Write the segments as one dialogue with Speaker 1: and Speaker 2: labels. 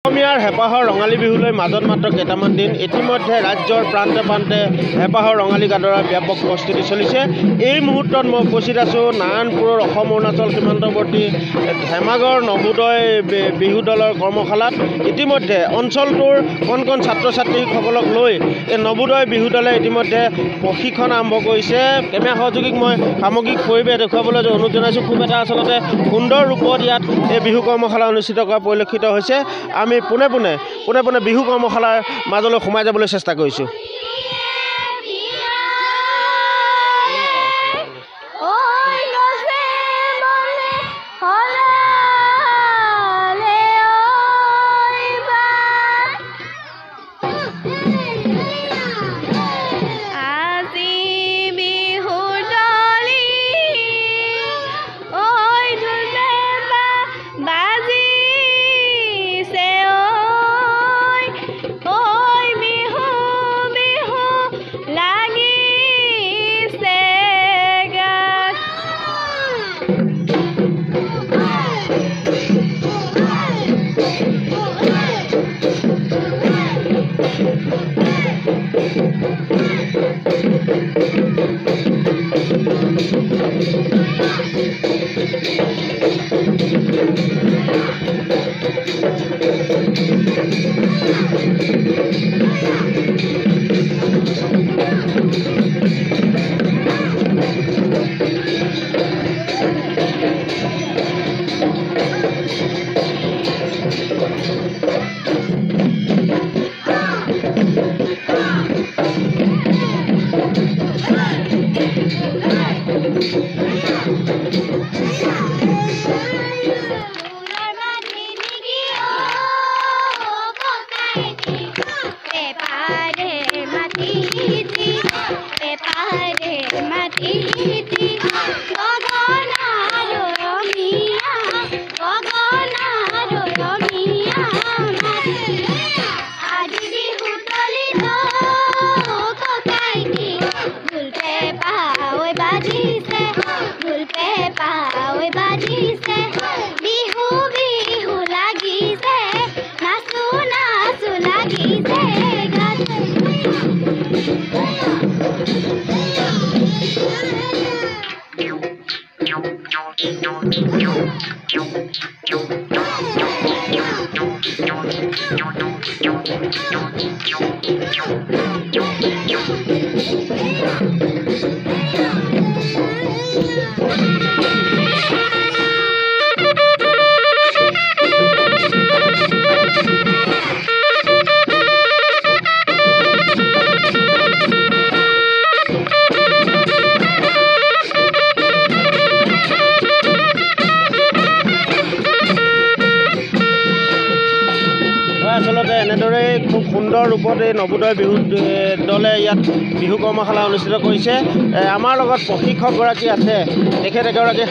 Speaker 1: অসমীয়াৰ হেঁপাহৰ ৰঙালী বিহুলৈ মাজত মাত্ৰ কেইটামান দিন ইতিমধ্যে ৰাজ্যৰ প্ৰান্তে প্ৰান্তে হেঁপাহৰ ৰঙালী গাদৰাৰ ব্যাপক প্ৰস্তুতি চলিছে। এই মুহূৰ্তত মই উপস্থিত আছোঁ নাৰায়ণপুৰৰ অসম অৰুণাচল সীমান্তৱৰ্তী ধেমাগৰ নবোদয় বিহু দলৰ কৰ্মশালাত। ইতিমধ্যে অঞ্চলটোৰ কণ কণ ছাত্ৰ ছাত্ৰীসকলক লৈ এই নবোদয় বিহু দলে ইতিমধ্যে প্ৰশিক্ষণ আৰম্ভ কৰিছে। কেমেৰা সহযোগীক মই সামগ্ৰিক পৰিৱেশ দেখুৱাবলৈ অনুৰোধ জনাইছোঁ। খুব এটা আচলতে সুন্দৰ ৰূপত ইয়াত এই বিহু কৰ্মশালা অনুষ্ঠিত কৰা পৰিলক্ষিত হৈছে। আমি পোনে পোনে বিহু কৰ্মশালাৰ মাজলৈ সোমাই যাবলৈ চেষ্টা কৰিছোঁ। আচলতে এনেদৰে খুব সুন্দৰ ৰূপত এই নবোদয় বিহু দলে ইয়াত বিহু কৰ্মশালা অনুষ্ঠিত কৰিছে। আমাৰ লগত প্ৰশিক্ষকগৰাকী আছে, তেখেত এগৰাকী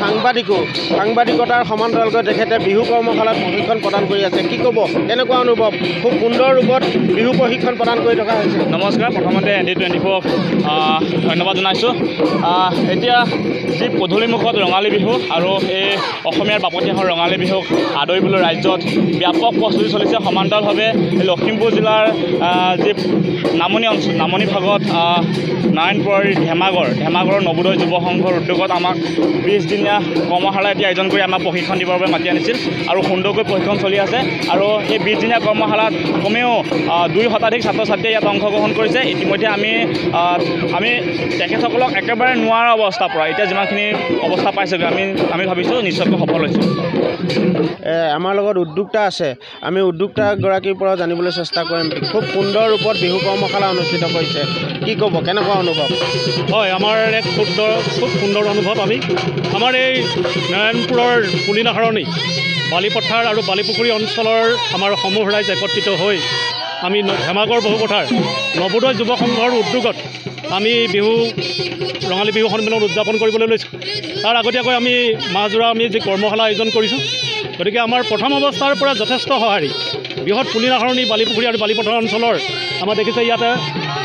Speaker 1: সাংবাদিকতাৰ সমান্তৰালকৈ তেখেতে বিহু কৰ্মশালাত প্ৰশিক্ষণ প্ৰদান কৰি আছে। কি ক'ব, কেনেকুৱা অনুভৱ? খুব সুন্দৰ ৰূপত বিহু প্ৰশিক্ষণ প্ৰদান কৰি থকা হৈছে।
Speaker 2: নমস্কাৰ, প্ৰথমতে ND24 ধন্যবাদ জনাইছোঁ। এতিয়া যি পদূলিমুখত ৰঙালী বিহু আৰু এই অসমীয়াৰ বাপতিসাহোন ৰঙালী বিহুক আদৰিবলৈ ৰাজ্যত ব্যাপক প্ৰস্তুতি চলিছে। সমান্তৰালভাৱে লখিমপুৰ জিলাৰ যি নামনি ভাগত নাৰায়ণপুৰৰ ধেমাগৰ নবোদয় যুৱ সংঘৰ উদ্যোগত আমাক 20 দিনীয়া কৰ্মশালা এতিয়া আয়োজন কৰি আমাক প্ৰশিক্ষণ দিবৰ বাবে মাতি আনিছিল আৰু সুন্দৰকৈ প্ৰশিক্ষণ চলি আছে। আৰু এই 20 দিনীয়া কৰ্মশালাত কমেও 2 শতাধিক ছাত্ৰ ছাত্ৰীয়ে ইয়াত অংশগ্ৰহণ কৰিছে। ইতিমধ্যে আমি তেখেতসকলক একেবাৰে নোৱাৰা অৱস্থাৰ পৰা এতিয়া যিমানখিনি অৱস্থা পাইছোগৈ আমি ভাবিছোঁ নিশ্চয়কৈ সফল হৈছোঁ।
Speaker 1: আমাৰ লগত উদ্যোক্তা আছে, আমি উদ্যোক্তাগৰাকীৰ পৰা জানিবলৈ চেষ্টা কৰিম। খুব সুন্দৰ ৰূপত বিহু কৰ্মশালা অনুষ্ঠিত কৰিছে, কি ক'ব, কেনেকুৱা অনুভৱ?
Speaker 3: হয়, আমাৰ এক খুব সুন্দৰ অনুভৱ। আমাৰ এই নাৰায়ণপুৰৰ পুলিনাসৰণি বালিপথাৰ আৰু বালিপুখুৰী অঞ্চলৰ আমাৰ সমূহ ৰাইজ একত্ৰিত হৈ আমি ধেমাগৰ বহুপথাৰ নবোদয় যুৱ সংঘৰ উদ্যোগত আমি ৰঙালী বিহু সন্মিলন উদযাপন কৰিবলৈ লৈছোঁ। তাৰ আগতীয়াকৈ আমি মাজোৰা যি কৰ্মশালা আয়োজন কৰিছোঁ, গতিকে আমাৰ প্ৰথম অৱস্থাৰ পৰা যথেষ্ট সঁহাৰি বৃহৎ পুলিনাসৰণি বালিপুখুৰী আৰু বালিপথাৰ অঞ্চলৰ আমাৰ দেখিছে ইয়াতে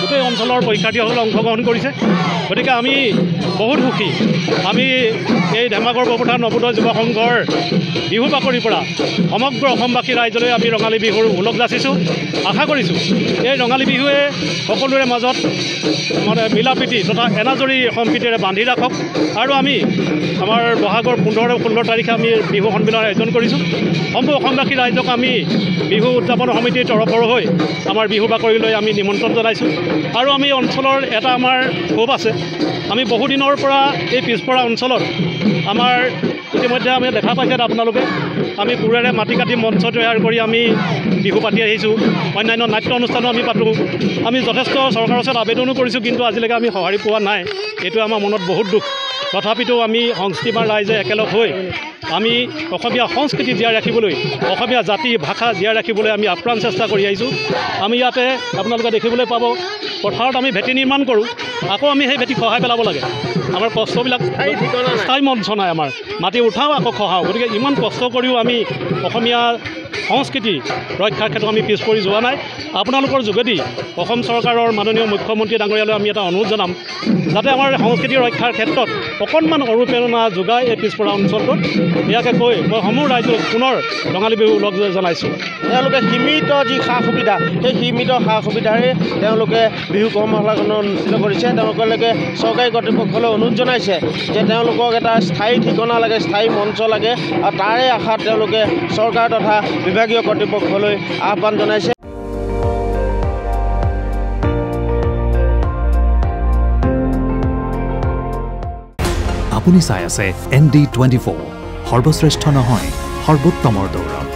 Speaker 3: গোটেই অঞ্চলৰ পৰীক্ষাৰ্থীসকলে অংশগ্ৰহণ কৰিছে গতিকে আমি বহুত সুখী আমি এই ধেমাগৰ বৰপথাৰ নৱোদয় যুৱ সংঘৰ বিহু বাকৰিৰ পৰা সমগ্ৰ অসমবাসী ৰাইজলৈ আমি ৰঙালী বিহুৰ ওলগ যাচিছোঁ আশা কৰিছোঁ এই ৰঙালী বিহুৱে সকলোৰে মাজত মানে মিলা প্ৰীতি তথা এনাজৰী সম্প্ৰীতিৰে বান্ধি ৰাখক আৰু আমি আমাৰ বহাগৰ 15 আৰু 16 তাৰিখে আমি বিহু সন্মিলন আয়োজন কৰিছোঁ সম্পূৰ্ণ অসমবাসী ৰাইজক আমি বিহু উদযাপন সমিতিৰ তৰফৰ হৈ আমাৰ বিহু বাকৰিলৈ আমি নিমন্ত্ৰণ জনাইছোঁ আৰু আমি অঞ্চলৰ এটা আমাৰ ক্ষোভ আছে আমি বহুদিনৰ পৰা এই পিছপৰা অঞ্চলত আমাৰ ইতিমধ্যে আমি দেখা পাইছে আপোনালোকে আমি কোৰেৰে মাটি কাটি মঞ্চ তৈয়াৰ কৰি আমি বিহু পাতি আহিছোঁ অন্যান্য নাট্য অনুষ্ঠানো আমি পাতোঁ আমি যথেষ্ট চৰকাৰৰ ওচৰত আবেদনো কৰিছোঁ কিন্তু আজিলৈকে আমি সঁহাৰি পোৱা নাই এইটো আমাৰ মনত বহুত দুখ তথাপিতো আমি সংস্কৃতিবান ৰাইজে একেলগ হৈ আমি অসমীয়া সংস্কৃতি জীয়াই ৰাখিবলৈ অসমীয়া জাতি ভাষা জীয়াই ৰাখিবলৈ আমি আপ্ৰাণ চেষ্টা কৰি আহিছোঁ আমি ইয়াতে আপোনালোকে দেখিবলৈ পাব পথাৰত আমি ভেটি নিৰ্মাণ কৰোঁ আকৌ আমি সেই ভেটি খহাই পেলাব লাগে আমাৰ কষ্টবিলাক স্থায়ী মঞ্চ নাই আমাৰ মাটি উঠাওঁ আকৌ খহাওঁ গতিকে ইমান কষ্ট কৰিও আমি অসমীয়া সংস্কৃতি ৰক্ষাৰ ক্ষেত্ৰত আমি পিছ পৰি যোৱা নাই আপোনালোকৰ যোগেদি অসম চৰকাৰৰ মাননীয় মুখ্যমন্ত্ৰী ডাঙৰীয়ালৈ আমি এটা অনুৰোধ জনাম যাতে আমাৰ সংস্কৃতি ৰক্ষাৰ ক্ষেত্ৰত অকণমান অনুপ্ৰেৰণা যোগায় এই পিছপৰা অঞ্চলটোত ইয়াকে কৈ মই সমূহ ৰাইজক পুনৰ ৰঙালী বিহু লগ জনাইছোঁ
Speaker 1: তেওঁলোকে সীমিত যি সা সুবিধা সেই সীমিত সা সুবিধাৰে তেওঁলোকে বিহু কৰ্মশালাখন অনুষ্ঠিত কৰিছে তেওঁলোকে চৰকাৰী কৰ্তৃপক্ষলৈ অনুৰোধ জনাইছে যে তেওঁলোকক এটা স্থায়ী ঠিকনা লাগে স্থায়ী মঞ্চ লাগে আৰু তাৰে আশাত তেওঁলোকে চৰকাৰ তথা বিভাগীয় কৰ্তৃপক্ষলৈ আহ্বান জনাইছে
Speaker 4: আপুনি চাই আছে ND24 সৰ্বশ্ৰেষ্ঠ নহয় সৰ্বোত্তমৰ দৌৰত